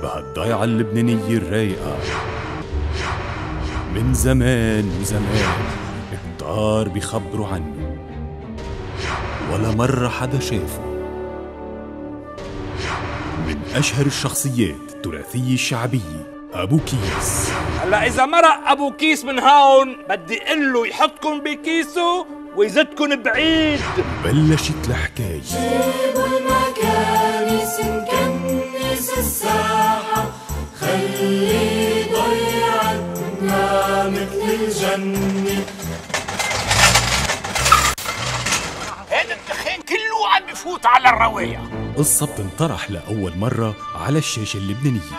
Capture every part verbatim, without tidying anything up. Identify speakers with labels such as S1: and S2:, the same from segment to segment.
S1: بهالضيعة اللبنانية الرايقة من زمان وزمان كتار بيخبروا عنه ولا مرة حدا شافه. من أشهر الشخصيات التراثية الشعبية أبو كيس.
S2: هلا إذا مرق أبو كيس من هون بدي أقول له يحطكن بكيسه ويزتكن بعيد.
S1: بلشت الحكاية.
S3: جيبوا المكانس نكنس الساحة، خلي ضيعتنا مثل الجنة.
S2: هيدا الدخان كله عم بفوت على الرواية.
S1: قصة بتنطرح لأول مرة على الشاشة اللبنانية.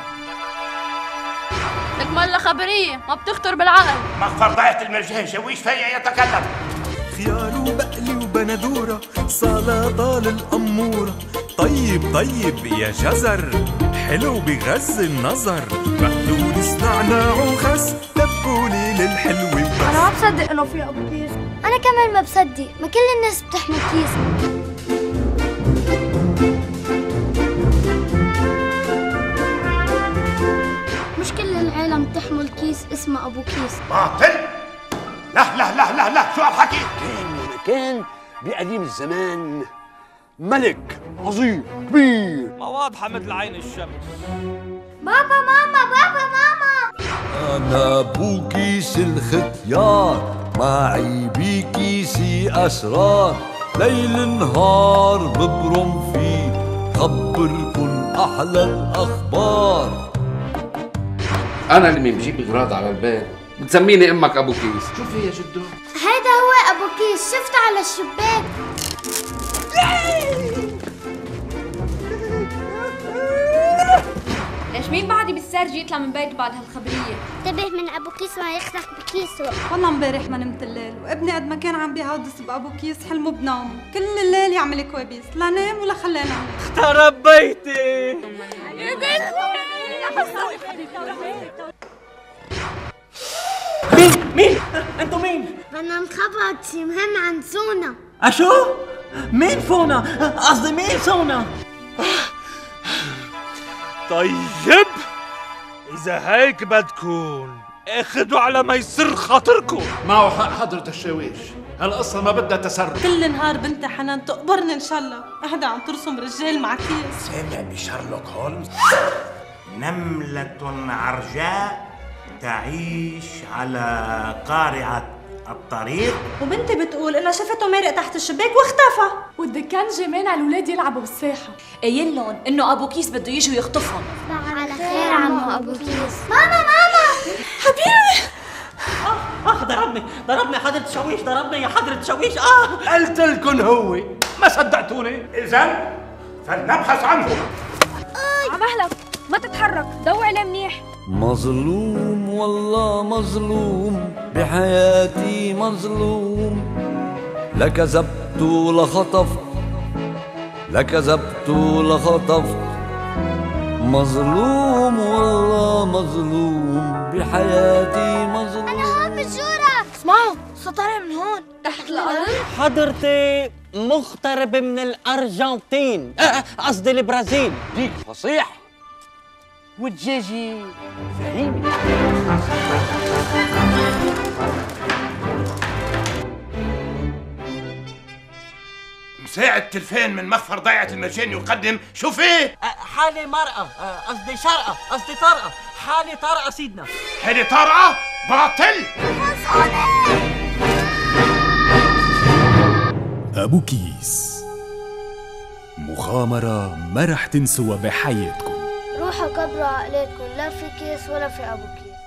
S4: لك مالها خبرية ما بتخطر بالعقل.
S2: مغفر ضيعة المرجان شويش فيا يتكلم.
S5: خيار وبقلي وبندورة، سلطة للأمورة. طيب طيب يا جزر، حلو بغذي النظر. مقلول نعناع وخس، تبولي للحلو وبس.
S6: أنا ما بصدق إنه في أبو كيس.
S7: أنا كمان ما بصدق، ما كل الناس بتحمل كيس. مش كل العالم بتحمل كيس اسمه أبو كيس.
S2: باطل. لا لا لا لا لا، شو هالحكي؟
S8: كان ومكان بقديم الزمان ملك عظيم كبير،
S2: ما واضحة مثل عين الشمس.
S7: بابا ماما بابا ماما،
S9: أنا أبو كيس الختيار، معي بكيسي أسرار. ليل نهار ببرم فيه، خبركن أحلى الأخبار.
S10: أنا اللي بجيب أغراض على البيت، بتسميني أمك أبو كيس.
S8: شوفي يا جدو،
S7: هيدا هو أبو كيس، شفته على الشباك.
S4: ليش مين بعدي بالسرج يطلع من بيته بعد هالخبرية؟
S7: انتبه من أبو كيس ما يخرق بكيسه.
S6: والله امبارح ما نمت الليل، وابني قد ما كان عم بيهودس بأبو كيس حلمه بنوم، كل الليل يعمل كوابيس، لا نام ولا خلاه نام.
S2: اخترب بيتي.
S4: يا بنتي
S2: مين مين؟ انتو مين؟
S7: بدنا نخبرك شي مهم عن سونا.
S11: أشو؟ مين فونا؟ قصدي مين سونا؟
S2: طيب إذا هيك بدكن اخدوا على ما يصير خاطركم.
S8: معه حق حضرة الشاويش، هالقصة ما بدها تسرب.
S6: كل نهار بنت حنان تقبرني إن شاء الله، قاعدة عم ترسم رجال مع كيس.
S2: سامع بشارلوك هولمز؟ نملة عرجاء تعيش على قارعة الطريق.
S6: وبنتي بتقول إنها شافته مارق تحت الشباك واختفى.
S4: والدكان جمال على الولاد يلعبوا بالساحة.
S12: قايل لهم إنه أبو كيس بده يجي ويخطفهم.
S7: على خير عمو أبو كيس.
S6: ماما ماما
S11: حبيبي. آه آه ضربني ضربني حضرة شويش، ضربني يا حضرة شويش. آه
S2: قلت لكم هو، ما صدقتوني. إذا فلنبحث عنه.
S4: على مهلك ما تتحرك، ضوي عليه منيح.
S9: مظلوم والله مظلوم، بحياتي مظلوم. لكذبت لخطفت، لكذبت لخطفت. مظلوم والله مظلوم، بحياتي مظلوم.
S7: أنا هون بالجورة. اسمعوا صوت طالع من هون
S4: تحت الأرض.
S11: حضرتي مغترب من الأرجنتين، قصدي البرازيل.
S8: ديك فصيح
S11: والدجاجة فهيمة.
S2: مساعد تلفين من مخفر ضيعة المرجان يقدم شو فيه؟
S11: حالة مرأة، قصدي شرقة، قصدي طرقة. حالة طرقة سيدنا.
S2: هذه طارعة؟ باطل.
S1: أبو كيس، مغامرة ما رح تنسوها بحياتكم.
S7: روحوا كبروا عقلاتكم، لا في كيس ولا في أبو كيس.